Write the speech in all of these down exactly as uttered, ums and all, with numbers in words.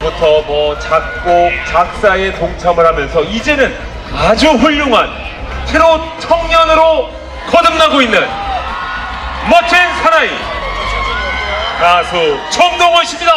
부터 뭐 작곡, 작사에 동참을 하면서 이제는 아주 훌륭한 트롯 청년으로 거듭나고 있는 멋진 사나이 가수 정동원 씨입니다.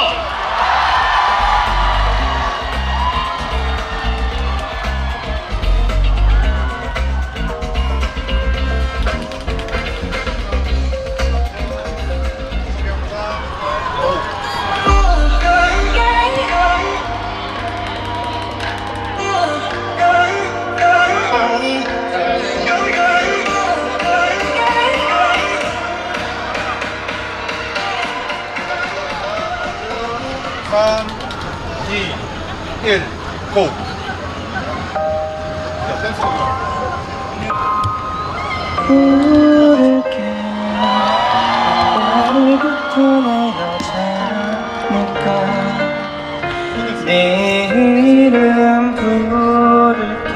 삼, 이, 일, 고! 자, 댄스입니다. 부를게 오늘부터 내 여자니까 네 이름 부를게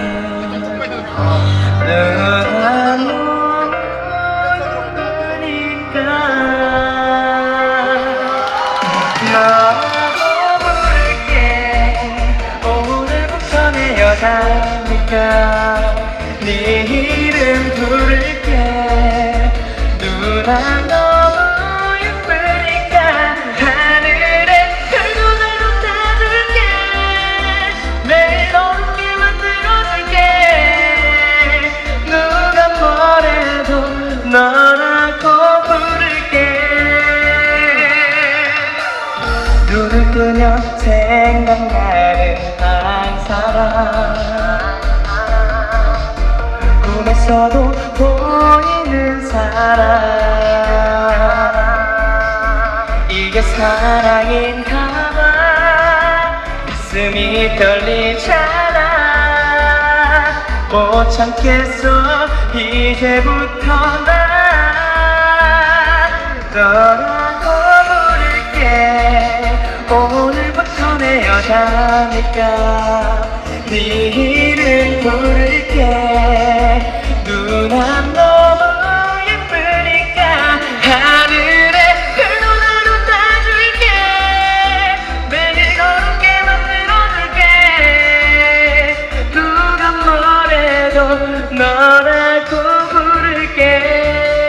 누가 모르니까 너라고 부를게 오늘부터 내 여자니까 네 이름 부를게 누나 너무 예쁘니까 하늘에 별도 날 쏟아줄게 매일 어둡게 만들어줄게 누가 뭐래도 너라고 부를게 눈을 뜨면 생각나는 한 사람 꿈에서도 보이는 사람 이게 사랑인가봐 가슴이 떨리잖아 못 참겠어 이제부터 나 너라고 부를게 오늘부터 내 여자니까 네 이름 부를게 누나 너무 예쁘니까 하늘에 별도 날 쏟아줄게 매일 어둡게 만들어줄게 누가 뭐래도 너라고 부를게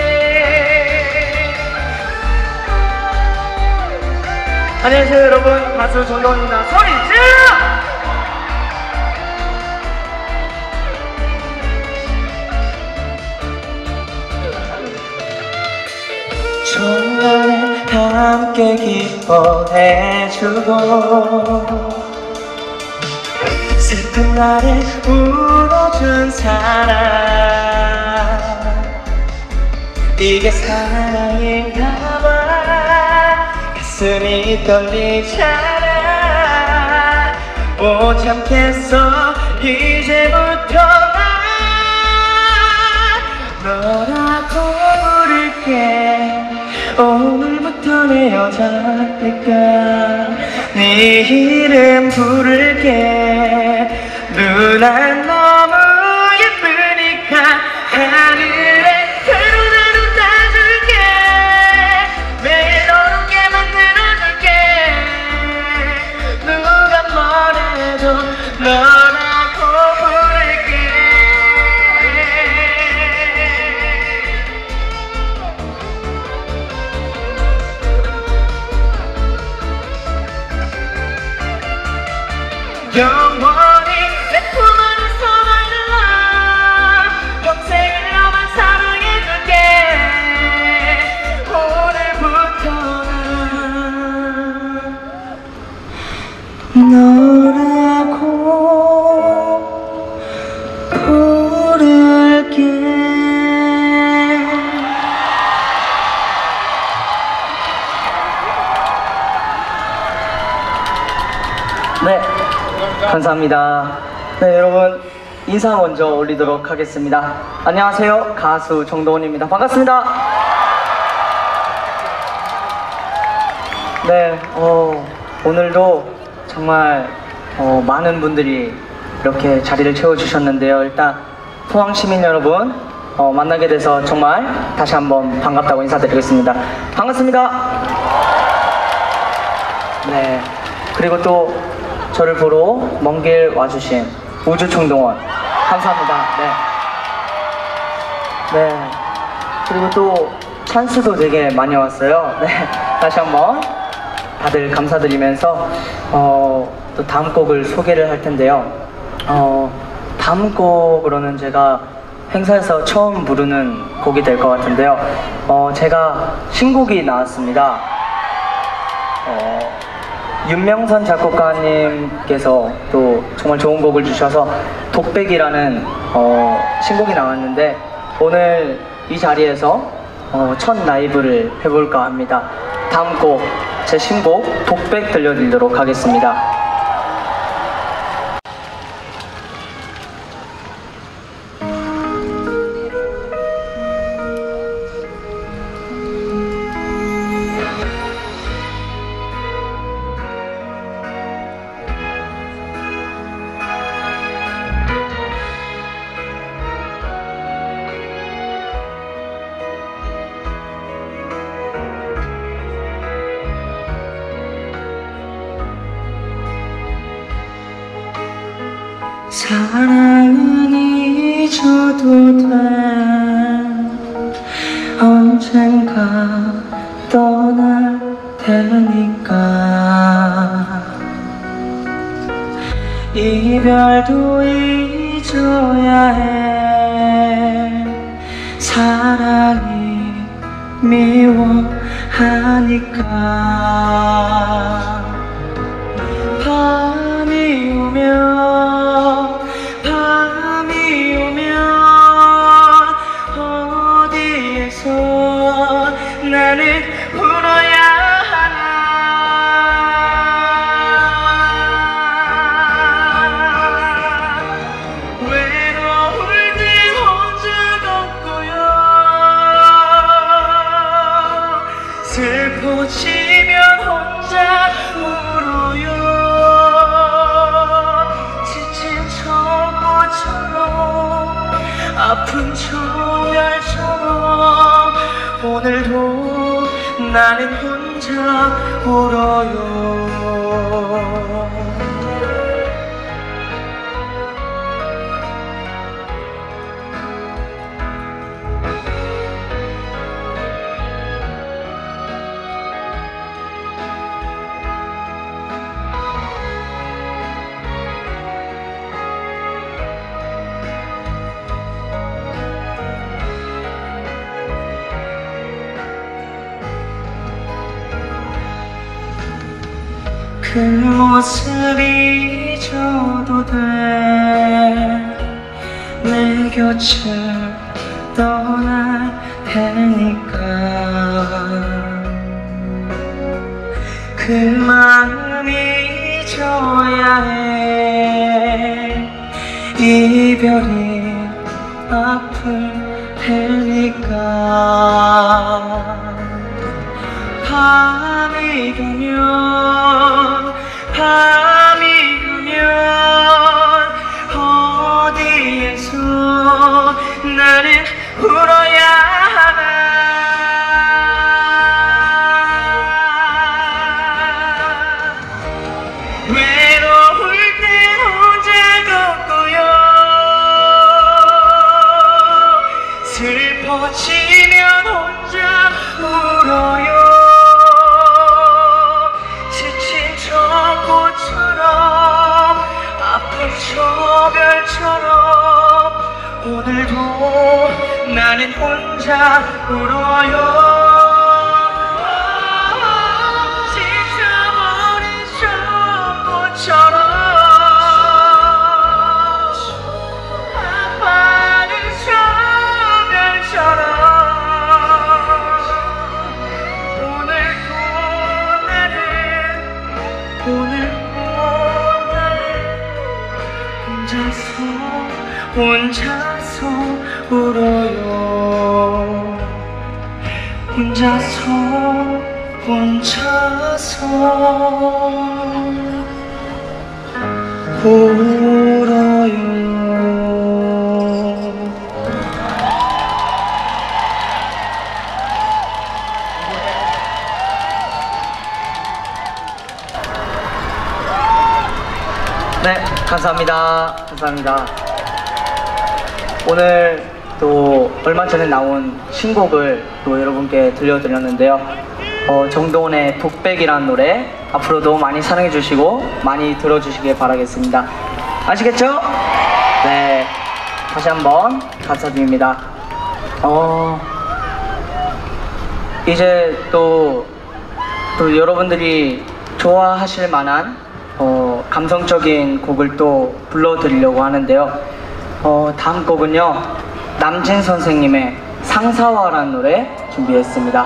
안녕하세요 여러분 가수 정동원입니다. 소리 질러! 중간에 함께 기뻐해주고 슬픈 날에 울어준 사람 이게 사랑인가봐 가슴이 떨리잖아 못 참겠어 이제부터 나 너라고 부를게 오늘부터 내 여자니까 네 이름 부를게 누나 너무 예쁘니까 하늘에 별도 날 쏟아줄게 매일 어둡게 만들어줄게 누가 뭐래도 너라고 부를게 영원히 내 품 안에서 날 눌러 평생을 너만 사랑해줄게 오늘부터 너라고 부를게 네 감사합니다. 네 여러분 인사 먼저 올리도록 하겠습니다. 안녕하세요 가수 정동원입니다. 반갑습니다. 네 어, 오늘도 정말 어, 많은 분들이 이렇게 자리를 채워주셨는데요. 일단 포항 시민 여러분 어, 만나게 돼서 정말 다시 한번 반갑다고 인사드리겠습니다. 반갑습니다. 네 그리고 또 저를 보러 먼 길 와주신 우주총동원 감사합니다. 네. 네. 그리고 또 찬스도 되게 많이 왔어요. 네. 다시 한번 다들 감사드리면서 어, 또 다음 곡을 소개를 할 텐데요. 어, 다음 곡으로는 제가 행사에서 처음 부르는 곡이 될 것 같은데요. 어, 제가 신곡이 나왔습니다. 어, 윤명선 작곡가님께서 또 정말 좋은 곡을 주셔서 독백이라는 어, 신곡이 나왔는데 오늘 이 자리에서 어, 첫 라이브를 해볼까 합니다. 다음 곡, 제 신곡 독백 들려드리도록 하겠습니다. 사랑은 잊어도 돼 언젠가 떠날 테니까 이별도 잊어야 해 사랑이 미워하니까 밤이 오면 밤이 오면 어디에서 나는 울어야 하나 외로울 땐 혼자 걷고요 슬퍼지면 혼자 울어요 아픈 정열처럼 오늘도 나는 혼자 울어요 그 모습 잊어도 돼 내 곁을 떠날 테니까 그 마음 잊어야 해 이별이 아플 테니까 밤이 되면 밤이 되면 어디에서 나는 울어야 하나 외로울 땐 혼자 걷고요 슬퍼지면 혼자 울어요 저별처럼 오늘도 나는 혼자 울어요 지쳐버린 저꽃처럼 아파하는 저별처럼 오늘도 나는 오늘도 혼자서 혼자서 울어요 혼자서 혼자서 울어요 네, 감사합니다. 감사합니다. 오늘 또 얼마 전에 나온 신곡을 또 여러분께 들려드렸는데요. 어, 정동원의 북백이라는 노래 앞으로도 많이 사랑해 주시고 많이 들어주시길 바라겠습니다. 아시겠죠? 네, 다시 한번 감사드립니다. 어, 이제 또, 또 여러분들이 좋아하실 만한 어, 감성적인 곡을 또 불러드리려고 하는데요. 어, 다음 곡은요, 남진 선생님의 상사화라는 노래 준비했습니다.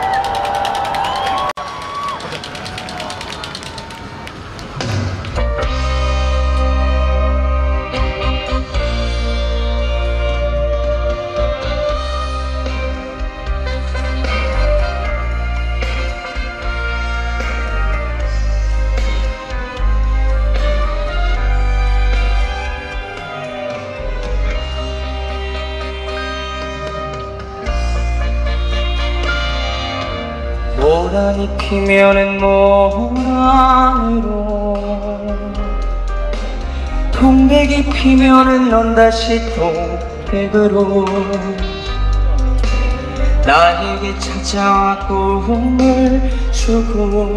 모란이 피면은 모란으로, 동백이 피면은 넌 다시 동백으로 나에게 찾아와 꿈을 주고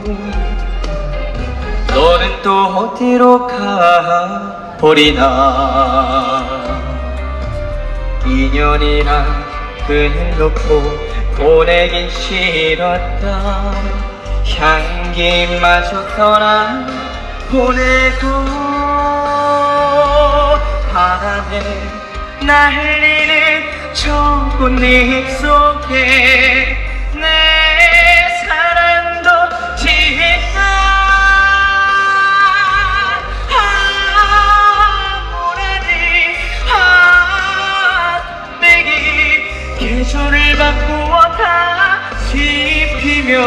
너는 또 어디로 가버리나. 인연이란 끈을 놓고 보내긴 싫었다. 향기마저 떠나 보내고 바람에 날리는 저 꽃잎 속에 내 사랑도 지나. 아, 모라니, 아, 백이 계절을 바꾸어 다시 피며.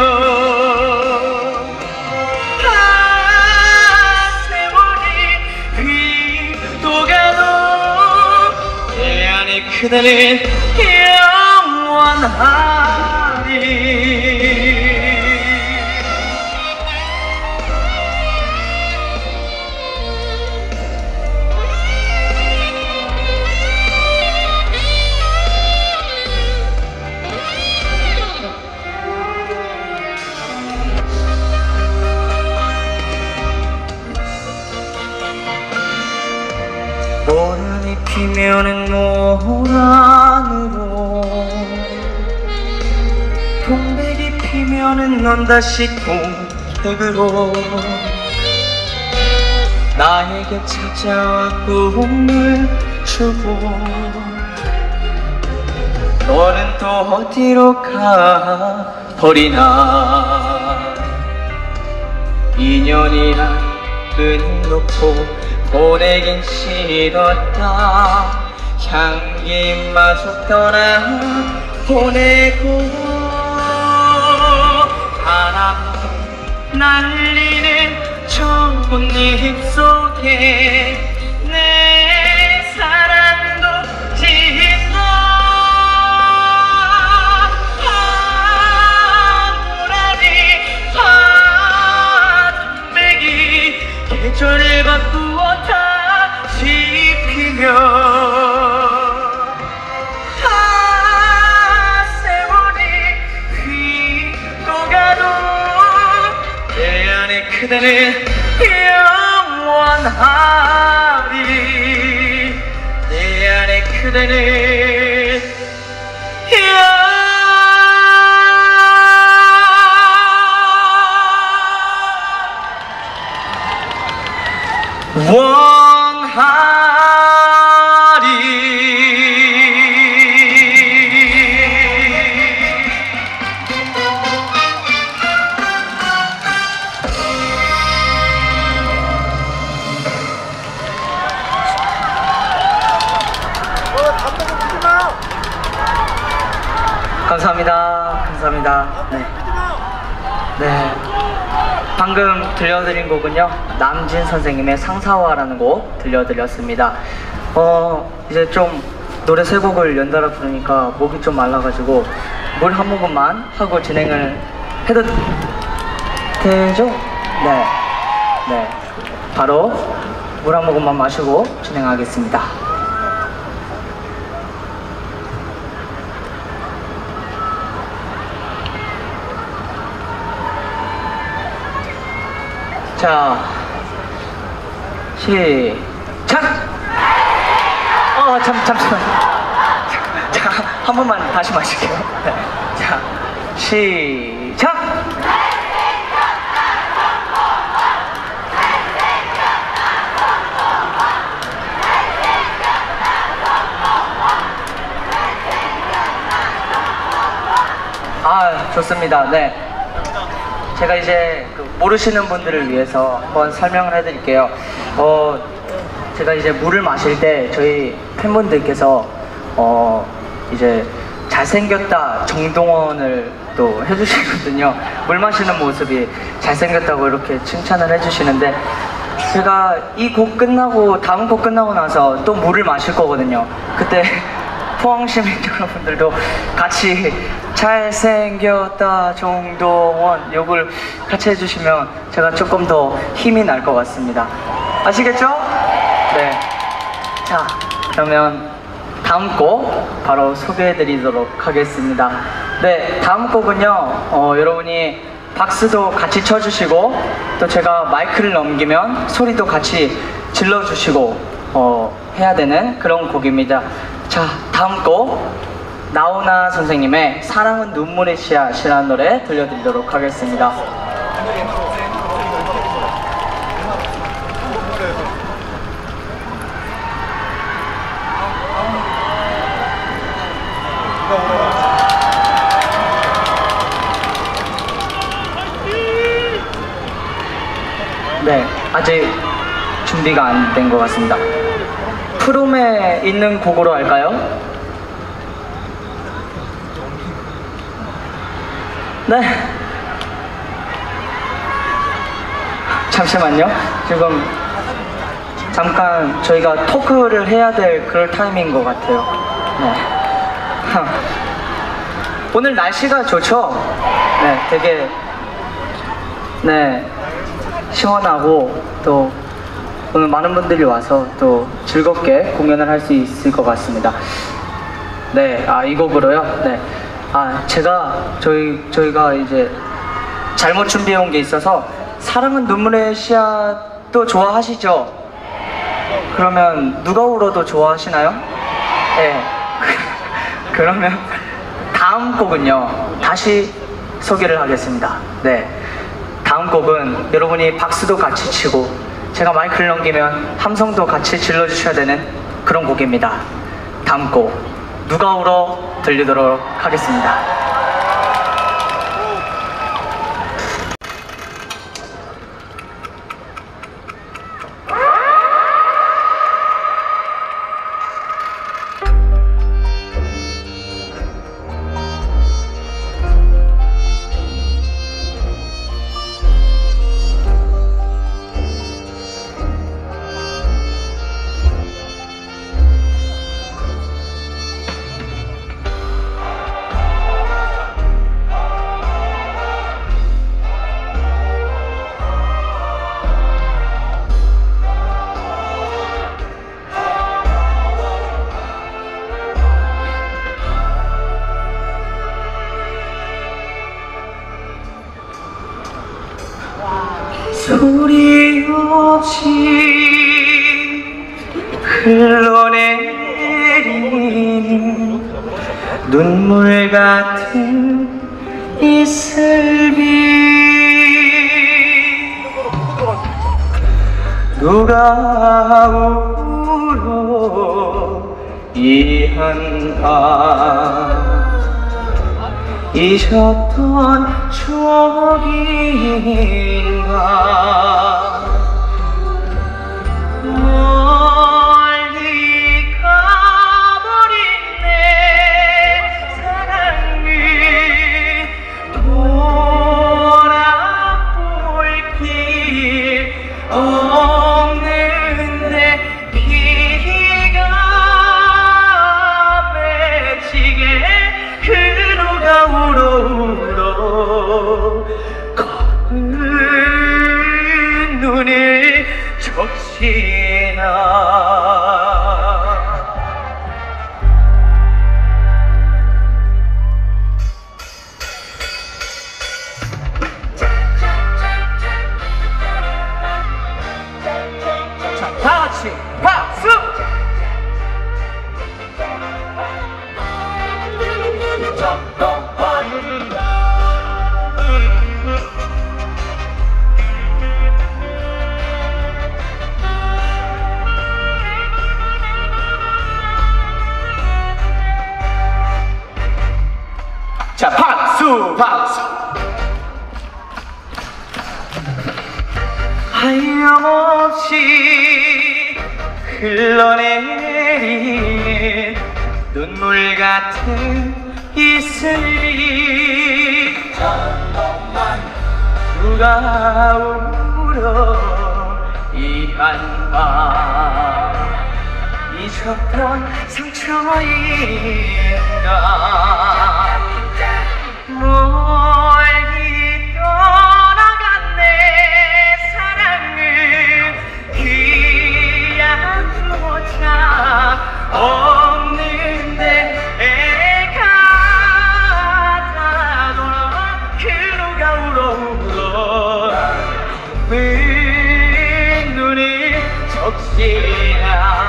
아, 세월이 휘도 가도 내 안에 그대는 영원하리. 모란이 피면은 모란으로, 동백이 피면은 넌 다시 동백으로 나에게 찾아와 꿈을 주고 너는 또 어디로 가버리나. 인연이란 끈 놓고 보내긴 싫었다. 향기마저 떠나 보내고 바람 날리는 저 꽃잎 속에 내 사랑도 지나. 아, 모라니, 아, 동백이 계절을 바꾸어 다시 피며. 아, 세월이 휘도 가도 내 안에 그대는 영원하리. 내 안에 그대는 감사합니다. 감사합니다. 네. 네. 방금 들려드린 곡은요, 남진 선생님의 상사화라는 곡 들려드렸습니다. 어, 이제 좀 노래 세 곡을 연달아 부르니까 목이 좀 말라가지고 물 한 모금만 하고 진행을 해도 되죠? 네. 네. 바로 물 한 모금만 마시고 진행하겠습니다. 자, 시작! 어, 잠, 잠시만. 자, 한 번만 다시 마실게요. 네. 자, 시작! 아, 좋습니다. 네. 제가 이제 그 모르시는 분들을 위해서 한번 설명을 해드릴게요. 어, 제가 이제 물을 마실 때 저희 팬분들께서 어, 이제 잘생겼다 정동원을 또 해주시거든요. 물 마시는 모습이 잘생겼다고 이렇게 칭찬을 해주시는데 제가 이 곡 끝나고 다음 곡 끝나고 나서 또 물을 마실 거거든요. 그때 포항시민 여러분들도 같이 잘생겼다 정동원 욕을 같이 해주시면 제가 조금 더 힘이 날 것 같습니다. 아시겠죠? 네. 자, 그러면 다음 곡 바로 소개해드리도록 하겠습니다. 네, 다음 곡은요, 어, 여러분이 박수도 같이 쳐주시고 또 제가 마이크를 넘기면 소리도 같이 질러주시고 어, 해야 되는 그런 곡입니다. 자, 다음 곡 나훈아 선생님의 사랑은 눈물의 씨앗이라는 노래 들려드리도록 하겠습니다. 네, 아직 준비가 안 된 것 같습니다. 프롬에 있는 곡으로 할까요? 네. 잠시만요. 지금 잠깐 저희가 토크를 해야 될 그럴 타이밍인 것 같아요. 네. 오늘 날씨가 좋죠? 네, 되게 네 시원하고 또 오늘 많은 분들이 와서 또 즐겁게 공연을 할 수 있을 것 같습니다. 네, 아, 이 곡으로요. 네. 아, 제가 저희 저희가 이제 잘못 준비해 온 게 있어서 사랑은 눈물의 씨앗도 좋아하시죠? 그러면 누가 울어도 좋아하시나요? 네. 그러면 다음 곡은요 다시 소개를 하겠습니다. 네. 다음 곡은 여러분이 박수도 같이 치고 제가 마이크를 넘기면 함성도 같이 질러주셔야 되는 그런 곡입니다. 다음 곡 누가 울어 들리도록 하겠습니다. 소리 없이 흘러내린 눈물 같은 이슬비 누가 울어 이 한밤 잊었던 추억인가 멀리 가버린 내 사랑을 돌아볼 길 없는데 비가 맺히게 흐르가 울어 울어 거울 눈 적시나 자, 다같이 박수! 자, 박수, 박수. 하염없이 흘러내린 눈물 같은 이슬이 누가 울어 이 한밤 잊었던 상처인가 멀리 떠나간 내 사랑은 그야조차 없는데 애가 돌아 그누가 울어 울어 눈물을 적시나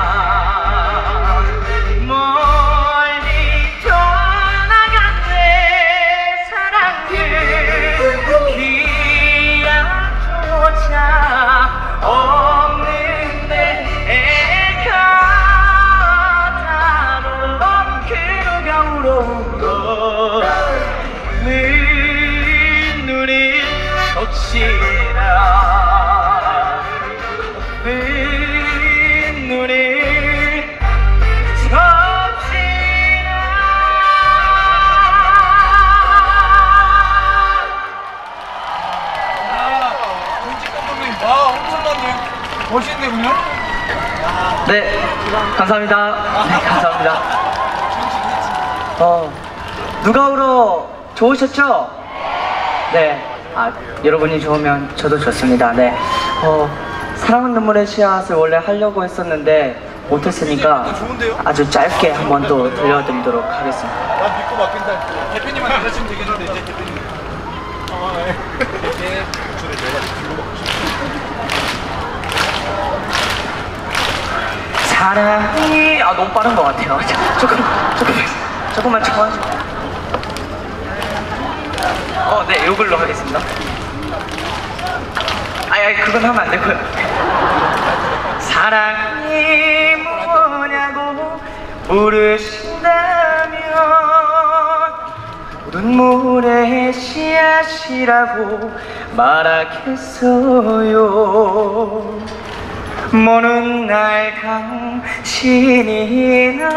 멋있네, 그냥? 네, 감사합니다. 네, 감사합니다. 어, 누가 울어 좋으셨죠? 네, 아, 여러분이 좋으면 저도 좋습니다. 네, 어, 사랑은 눈물의 씨앗을 원래 하려고 했었는데 못했으니까 아주 짧게 한번 또 들려드리도록 하겠습니다. 나 믿고 맡긴다. 대표님한테 하시면 되겠는데, 이제 대표님. 아, 네. 이렇게 목소리 내가 들고 먹고 싶어. 사랑이 아 너무 빠른 것 같아요. 자, 조금 조금 조금만 참아줘. 어, 네, 이걸로 하겠습니다. 아니, 아니 그건 하면 안 되고요. 사랑이 뭐냐고 물으신다면 눈물의 씨앗이라고 말하겠어요. 먼 날 당신이 나를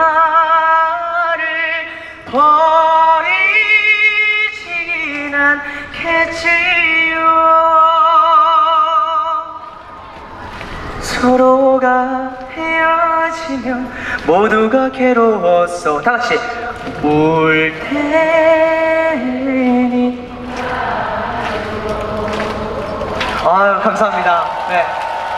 버리진 않겠지요. 서로가 헤어지면 모두가 괴로웠어. 다같이 울 테니. 아유, 감사합니다. 네.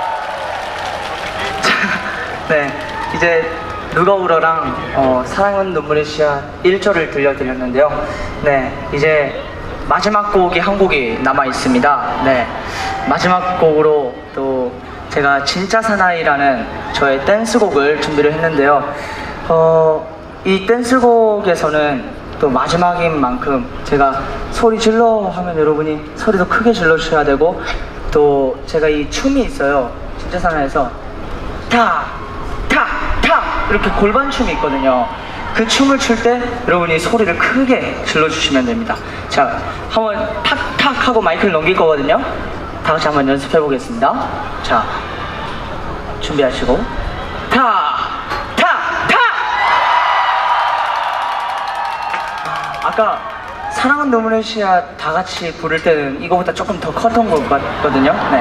네, 이제 누가 울어랑 어, 사랑은 눈물의 씨앗 일 절을 들려드렸는데요. 네, 이제 마지막 곡이 한 곡이 남아 있습니다. 네, 마지막 곡으로 또 제가 진짜 사나이라는 저의 댄스곡을 준비를 했는데요. 어, 이 댄스곡에서는 또 마지막인 만큼 제가 소리 질러 하면 여러분이 소리도 크게 질러 주셔야 되고, 또 제가 이 춤이 있어요. 진짜 사나이에서 타! 타! 타! 이렇게 골반춤이 있거든요. 그 춤을 출 때 여러분이 소리를 크게 질러주시면 됩니다. 자, 한번 탁탁 하고 마이크를 넘길 거거든요. 다 같이 한번 연습해 보겠습니다. 자, 준비하시고 타! 타! 타! 아까 사랑은 눈물의 씨앗 다 같이 부를 때는 이거보다 조금 더 컸던 것 같거든요. 네.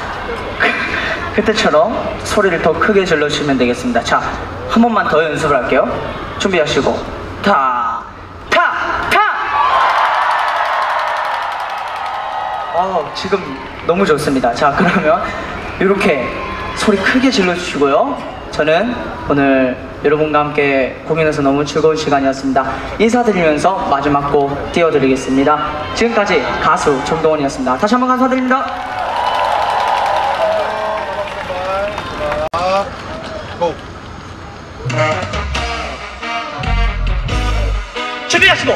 그때처럼 소리를 더 크게 질러주시면 되겠습니다. 자, 한 번만 더 연습을 할게요. 준비하시고 타! 타! 타! 어, 지금 너무 좋습니다. 자, 그러면 이렇게 소리 크게 질러주시고요. 저는 오늘 여러분과 함께 공연해서 너무 즐거운 시간이었습니다. 인사드리면서 마지막 곡 띄워드리겠습니다. 지금까지 가수 정동원이었습니다. 다시 한번 감사드립니다. 고! 준비하시고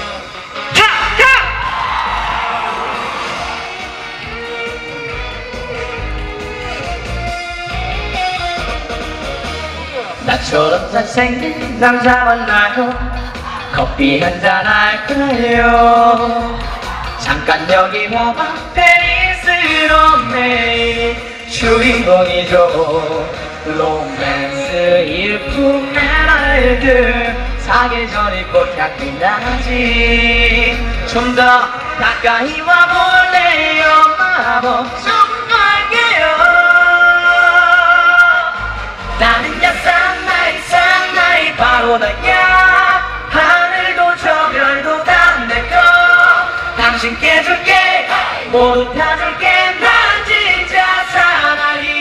나처럼 잘생긴 남자 만나요. 커피 한잔 할까요? 잠깐 여기 와봐. 페리스 롬메이 주인공이죠. 로맨스 일품 메랄드 사계절이 꽃향기 나지. 좀 더 가까이 와볼래요. 마법 좀 걸게요. 나는야 쌍나이 쌍나이 바로 나야. 하늘도 저 별도 다 내꺼. 당신께 줄게 모두 다 줄게. 난 진짜 사나이.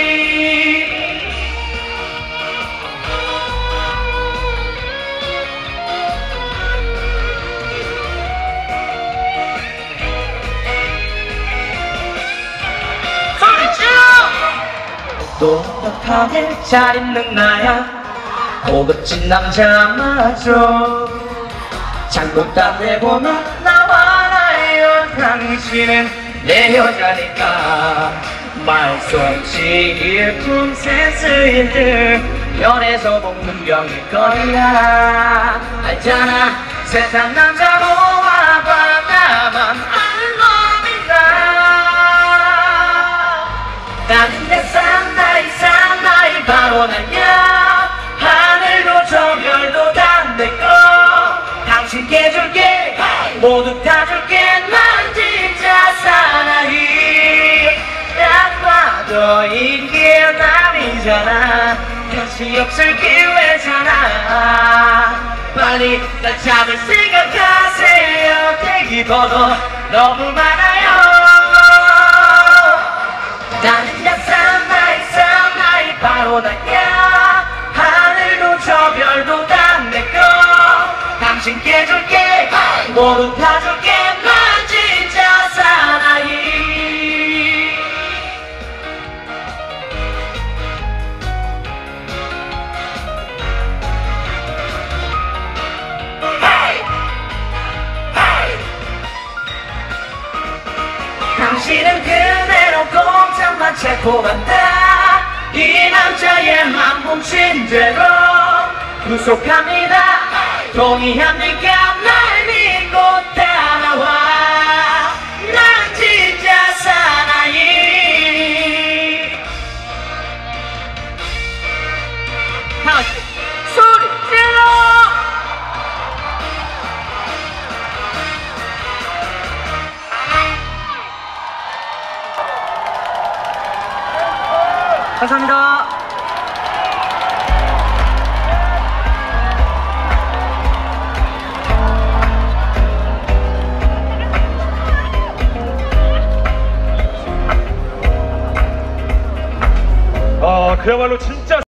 소리 질러! 똑똑하게 잘 입는 나야. 고급진 남자 맞죠. 장국 딴데 보면 나와 나요. 당신은 내 여자니까. 말 수 없이 일품 센스인 듯 연애서 먹는 병일 거야. 알잖아 세상 남자 모아봐. 나만 알놈이다. 나는 내 쌍나이 쌍나이 바로 나야. 하늘도 저 별도 다 내꺼. 당신께 줄게 모두 다 줄게. 난 진짜 사나이. 딱 봐도 이게 남이잖아. 다시 없을 기회잖아. 빨리 날 잡을 생각하세요. 대기번호 너무 많아요. 나는 야 쌍나이 쌍나이 바로 나야. 하늘도 저 별도 다 내꺼. 당신께 줄게 모두 다 줄게. 난 진짜 사나이. 당신은 그대로 공장만 체포한다. 이 남자의 맘 훔친 대로 구속합니다. 동의합니까? 날 믿고 따라와. 난 진짜 사나이. 다시 소리 질러! 감사합니다. 아, 그야말로 진짜